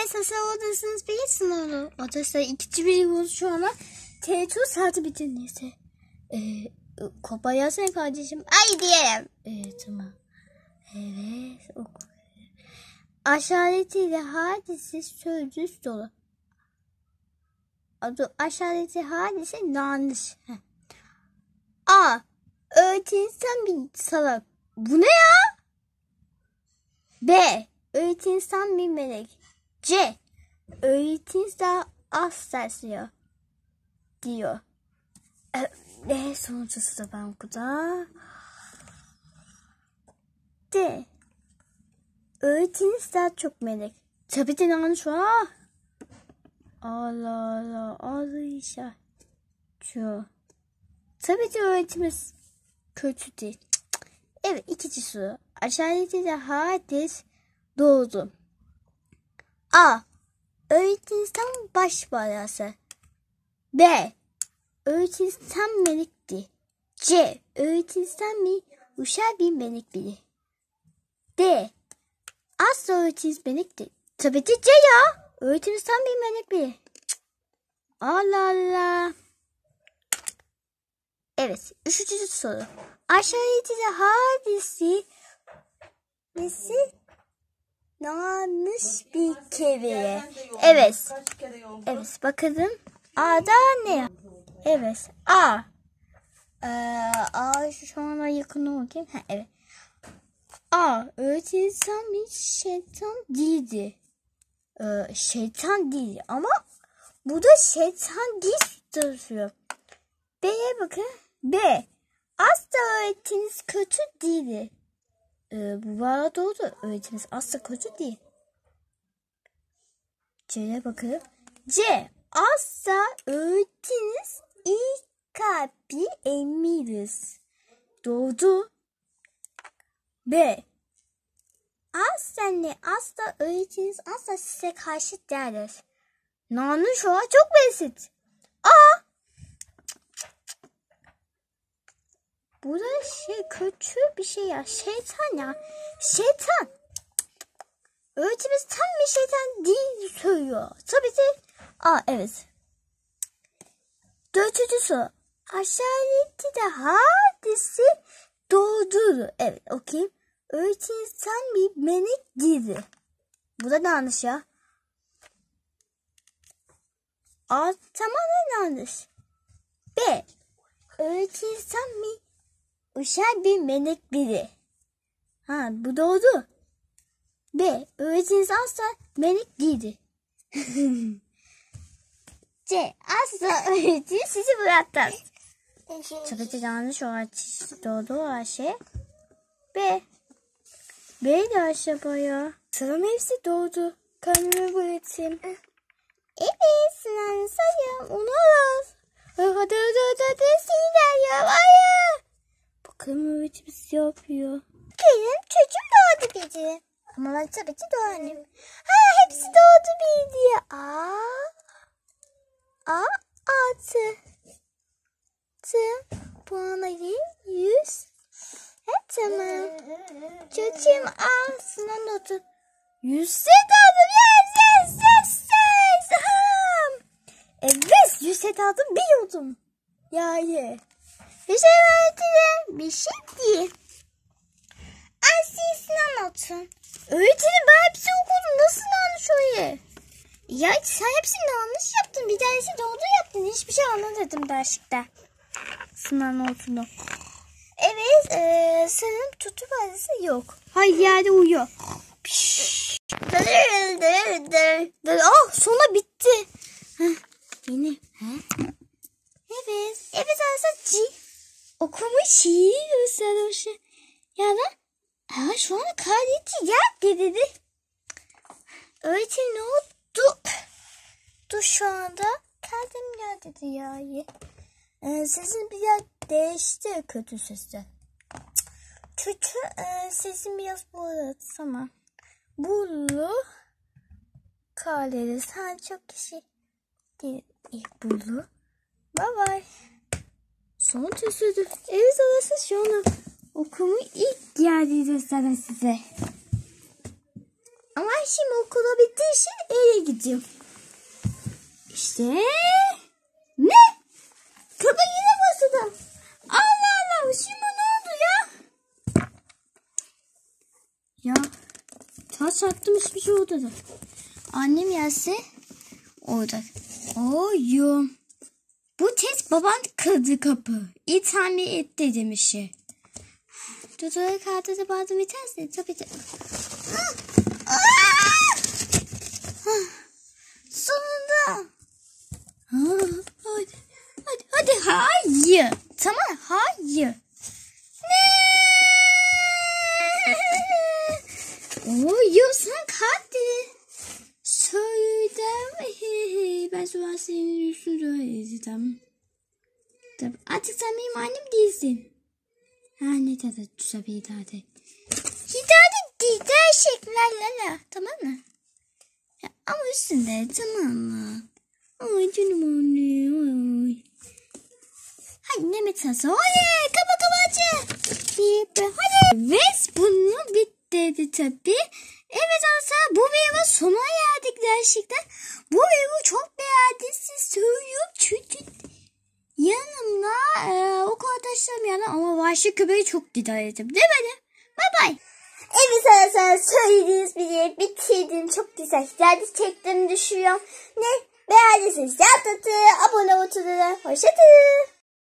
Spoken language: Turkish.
sesi odasınız bir sınavı. Odası ikinci bir yıl şu ana. T2 saati bitti neyse. Kopya yazsana kardeşim. Ay diyelim. Tamam. Evet. Oku. Aşağıdaki hadise sözcüğü dolu. Aşağıdaki hadise yanlış. A. Öğretirsen bir salak. Bu ne ya? B. Öğretirsen bir melek. C. Öğretirsen az ders diyor. Ne sonuncusu da ben okudum. D. Öğretiniz daha çok melek. Tabii de yanlış var. Allah Allah. Allah işe. Şu. Tabii de öğretimiz kötü değil. Evet, ikinci soru. Aşağıdaki de hadis doğdu. A. Öğretimden baş belası. B. Öğretimden melekti. C. Öğretimden mi uşak bir melek biri. D. Asla öğretim melekti. Tabii ki C ya. Öğretimden bir melek biri. Allah Allah. Evet. Üçüncü soru. Aşağıdaki de hadisi yanlış bir kere. Evet. Evet. Bakalım. A'da ne? Evet. A. Şu anda yakın okuyayım. Evet. A. Öğretirsen bir şeytan değildi. Şeytan değil. Ama bu da şeytan değil tutuyor. B'ye bakın. B. Asla öğretiniz kötü değildi. Bu valla doğru. Öğretimiz asla kötü değil. C'ye bakalım. C. Asla öğretiniz iyi kalpli emiriz. Doğru. B. Asla öğretiniz asla size karşı derler. Yanlış o. Çok basit. A. Bu da kötü bir şey ya. Şeytan ya. Şeytan. Öğretimiz tam bir şeytan değil söylüyor. Tabii ki. Evet. Dördüncü soru. Aşağıdaki de hadisi doğrudur. Evet okuyayım. Öğretimiz tam bir melek değildi. Bu da yanlış ya. Tamamen yanlış. B. Öğretimiz tam bir uşak bir melek biri. Bu doğru. B. Öğretiniz asla melek değildi. C. Asla öğretiniz sizi bıraktı. Tabii ki yanlış olan doğru olan şey. B. B de aşağı ya. Sıram hepsi doğru. Kendime bırakayım. Evet sıram sayım. Onu al. Hadi sinirler ya. Bakalım öğretimiz yapıyor. Benim çocuğum doğdu bildi. Ama ben tabii ki doğanım. Hepsi doğdu bildi. Altı. Puan alayım. 100. Tamam. Çocuğum sınav notu. 100 aldım. Yes. Evet 100 aldım biliyordum. Yani. Bir şey öğreteceğim. Bir şey değil. Sınav notu. Öğretmenim ben hepsini okudum. Nasıl yanlış öyle? Ya sen hepsini yanlış yaptın. Bir tanesi doğru yaptın. Hiçbir şey anlamadım derste. Sınav notunu. Evet. Sanırım tutup adresi yok. Hayır yerde uyuyor. Sonra bitti. Yine. Evet. Evet aslında okumuş şiir göstermiş. Yani şu an kardeşi gel dedi. Öğretim ne oldu? Dur şu anda kendim gel dedi ya. Sesin biraz değişti kötü sesle. Kötü sesim biraz boğuldu ama. Bulu kaleli sen çok kişi değil. Bulu. Bye bye. Son tesadüf. Evet orası şu an okumu ilk geldiği zaten size. Ama şimdi okula bittiği için eve gidiyorum. İşte. Ne? Köpek yine basıldı. Allah Allah. Şimdi ne oldu ya? Ya. Taş attım hiçbir şey oldu da. Annem gelse orada. Oyum. Bu test baban kırdı kapı. İtham etti demişi. Tutuğa kartı da bazı biterse tabii de. Sonunda. Hadi hayır. Tamam hayır. Oyum sen katil. Söyledim. Ben sonra senin üstünü izledim. Tabii. Artık sen benim annem değilsin. Ha ne tadı güzel bir hidade. Hidade değil. Teşekkürler. Tamam mı? Ya, ama üstünde tamam mı? Ay canım anne. Hadi ne metrası? Oley kapa açı. Hadi. Evet bunu bitti tabii. Evet arkadaşlar bu videonun sonuna geldik gerçekten. Bu videoyu çok beğendiyseniz söylüyorum çünkü yanımda o arkadaşlarım yanımda ama vahşi köpeği çok giderdim değil mi? Bye bye. Evet arkadaşlar söylediğiniz videoyu bitirdim. Çok güzel hikaye çektiğimi düşünüyorum. Ne? Beğendiyseniz like atın, abone olun. Hoşçakalın.